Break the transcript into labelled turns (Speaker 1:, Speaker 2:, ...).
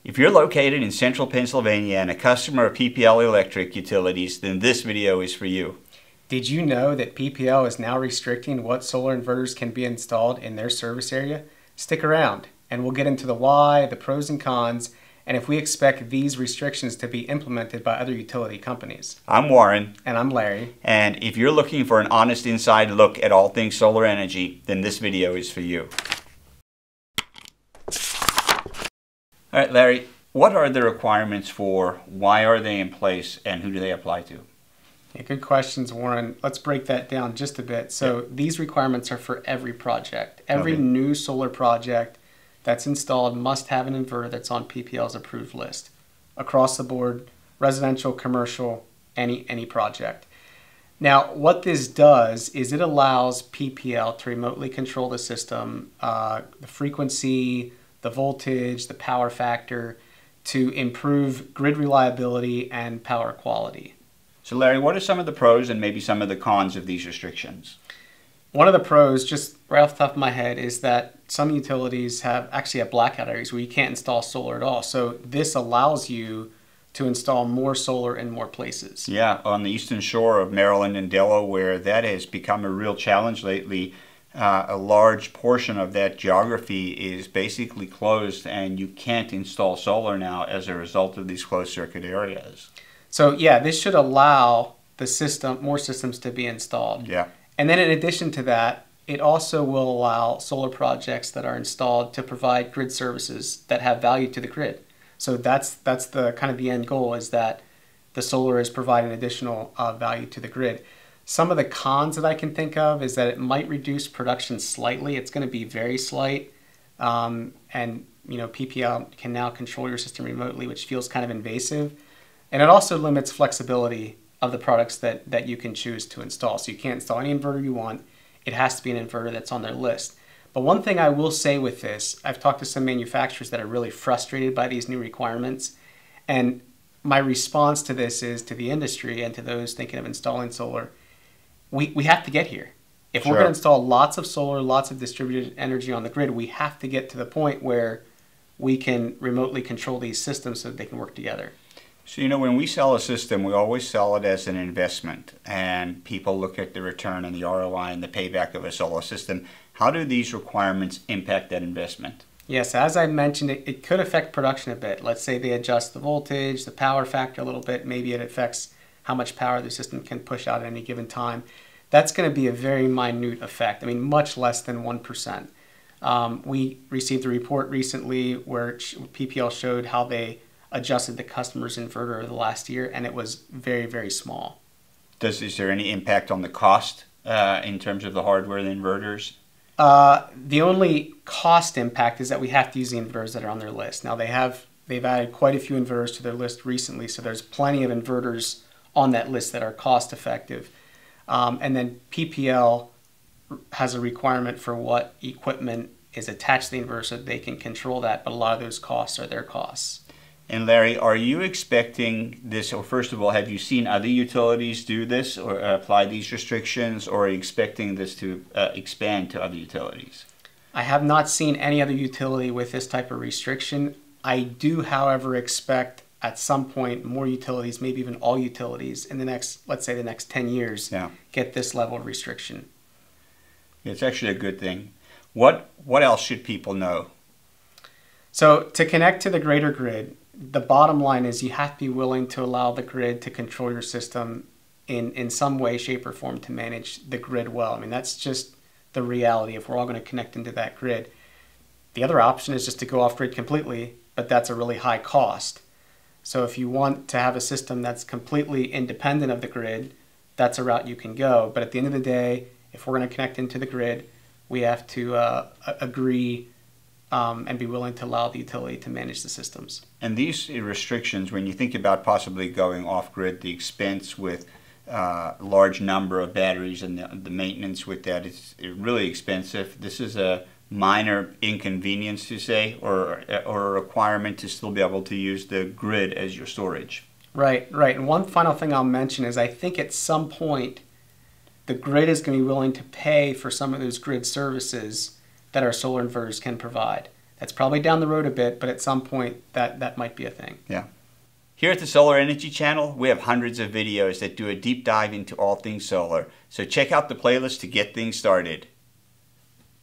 Speaker 1: If you're located in central Pennsylvania and a customer of PPL Electric Utilities, then this video is for you.
Speaker 2: Did you know that PPL is now restricting what solar inverters can be installed in their service area? Stick around and we'll get into the why, the pros and cons, and if we expect these restrictions to be implemented by other utility companies.
Speaker 1: I'm Warren.
Speaker 2: And I'm Larry.
Speaker 1: And if you're looking for an honest inside look at all things solar energy, then this video is for you. All right, Larry, what are the requirements for, why are they in place, and who do they apply to?
Speaker 2: Yeah, good questions, Warren. Let's break that down just a bit. So these requirements are for every project. Every new solar project that's installed must have an inverter that's on PPL's approved list. Across the board, residential, commercial, any project. Now, what this does is it allows PPL to remotely control the system, the frequency, the voltage, the power factor, to improve grid reliability and power quality.
Speaker 1: So Larry, what are some of the pros and maybe some of the cons of these restrictions?
Speaker 2: One of the pros, just right off the top of my head, is that some utilities actually have blackout areas where you can't install solar at all. So this allows you to install more solar in more places.
Speaker 1: Yeah, on the eastern shore of Maryland and Delaware, that has become a real challenge lately. A large portion of that geography is basically closed and you can't install solar now as a result of these closed circuit areas.
Speaker 2: So yeah, this should allow the more systems to be installed.
Speaker 1: Yeah.
Speaker 2: And then in addition to that, it also will allow solar projects that are installed to provide grid services that have value to the grid. So that's the kind of the end goal, is that the solar is providing additional value to the grid. Some of the cons that I can think of is that it might reduce production slightly. It's going to be very slight. And PPL can now control your system remotely, which feels kind of invasive. And it also limits flexibility of the products that you can choose to install. So you can't install any inverter you want. It has to be an inverter that's on their list. But one thing I will say with this, I've talked to some manufacturers that are really frustrated by these new requirements. And my response to this is, to the industry and to those thinking of installing solar, we have to get here. If we're going to install lots of solar, lots of distributed energy on the grid, we have to get to the point where we can remotely control these systems so that they can work together.
Speaker 1: So, when we sell a system, we always sell it as an investment, and people look at the return and the ROI and the payback of a solar system. How do these requirements impact that investment?
Speaker 2: Yes, as I mentioned, it could affect production a bit. Let's say they adjust the voltage, the power factor a little bit. Maybe it affects how much power the system can push out at any given time. That's going to be a very minute effect. I mean, much less than 1%. We received a report recently where PPL showed how they adjusted the customer's inverter over the last year, and it was very, very small.
Speaker 1: Is there any impact on the cost in terms of the hardware of the inverters?
Speaker 2: The only cost impact is that we have to use the inverters that are on their list. Now they've added quite a few inverters to their list recently, so there's plenty of inverters on that list that are cost effective. And then PPL has a requirement for what equipment is attached to the inverter so that they can control that, but a lot of those costs are their costs.
Speaker 1: And Larry, are you expecting this, or first of all, have you seen other utilities do this or apply these restrictions, or are you expecting this to expand to other utilities?
Speaker 2: I have not seen any other utility with this type of restriction. I do, however, expect at some point more utilities, maybe even all utilities, in the next, let's say the next 10 years, get this level of restriction.
Speaker 1: It's actually a good thing. What else should people know?
Speaker 2: So to connect to the greater grid, the bottom line is you have to be willing to allow the grid to control your system in some way, shape, or form to manage the grid well. I mean, that's just the reality if we're all going to connect into that grid. The other option is just to go off grid completely, but that's a really high cost. So if you want to have a system that's completely independent of the grid, that's a route you can go. But at the end of the day, if we're going to connect into the grid, we have to agree and be willing to allow the utility to manage the systems. And
Speaker 1: these restrictions, when you think about possibly going off-grid, the expense with large number of batteries and the maintenance with that is really expensive. This is a minor inconvenience, to say, or a requirement to still be able to use the grid as your storage.
Speaker 2: Right. And one final thing I'll mention is I think at some point the grid is going to be willing to pay for some of those grid services that our solar inverters can provide. That's probably down the road a bit, but at some point that might be a thing.
Speaker 1: Yeah. Here at the Solar Energy Channel, we have hundreds of videos that do a deep dive into all things solar. So check out the playlist to get things started.